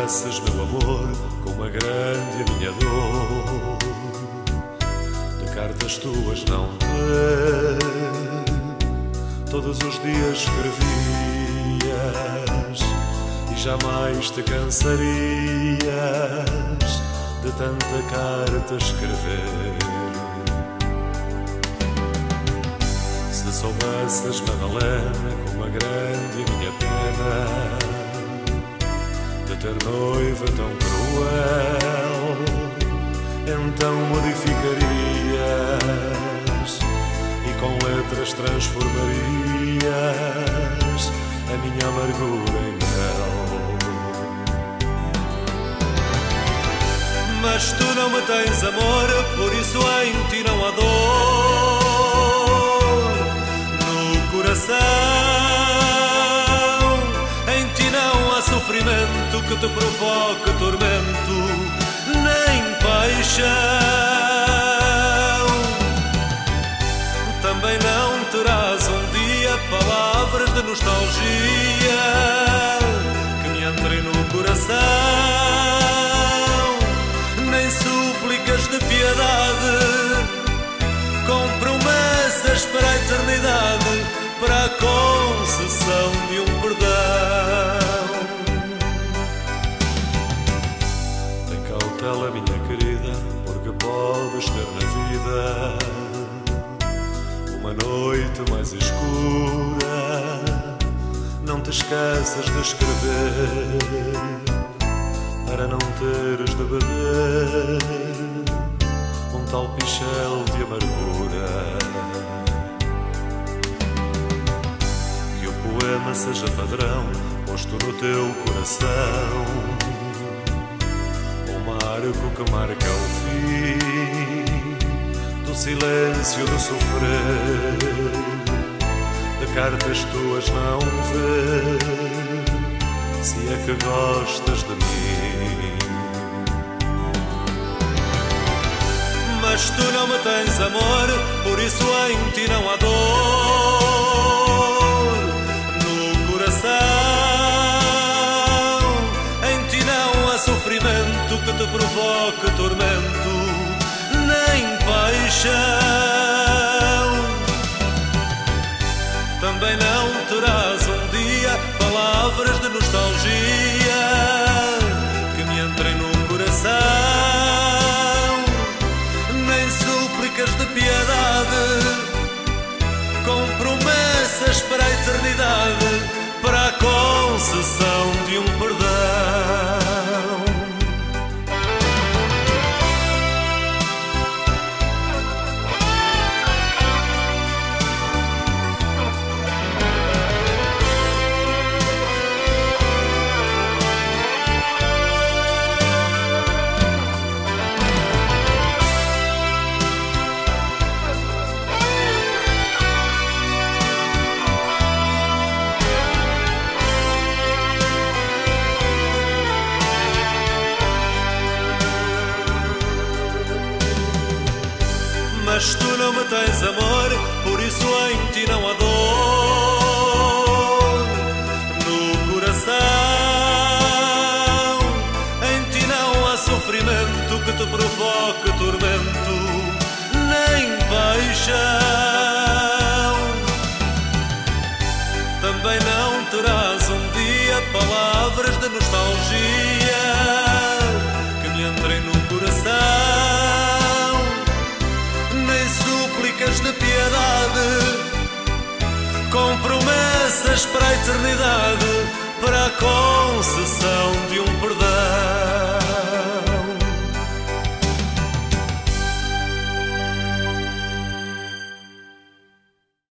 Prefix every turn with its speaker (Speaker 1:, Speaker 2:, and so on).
Speaker 1: soubesses, meu amor, como é grande a minha dor de cartas tuas não ter. Todos os dias escrevias e jamais te cansarias de tanta carta escrever. Se soubesses, Madalena, como é grande a minha pena de ter noiva tão cruel, então modificarias e com letras transformarias a minha amargura em mel. Mas tu não me tens amor, por isso em ti não há dor no coração. Em ti não há sofrimento que te provoque tormento, nem paixão. Também não terás um dia palavras de nostalgia que me entrem no coração, nem súplicas de piedade com promessas para a eternidade, para a concessão de um perdão. Tem cautela, minha querida, porque podes ter na vida uma noite mais escura. Não te esqueças de escrever para não teres de beber um tal pichel de amargura. Que o poema seja padrão posto no teu coração, um marco que marca o fim do silêncio do sofrer, de cartas tuas não ver, se é que gostas de mim. Mas tu não me tens amor, por isso em ti não há dor no coração. Em ti não há sofrimento que te provoque tormento, nem paixão. Também não terás um dia palavras de nostalgia que me entrem no coração, nem súplicas de piedade com promessas para a eternidade, para a concessão de um perdão. Mas tu não me tens amor, por isso em ti não há dor no coração. Em ti não há sofrimento que te provoque tormento, nem paixão. Também não terás um dia palavras de nostalgia que me entrem no coração, súplicas de piedade com promessas para a eternidade, para a concessão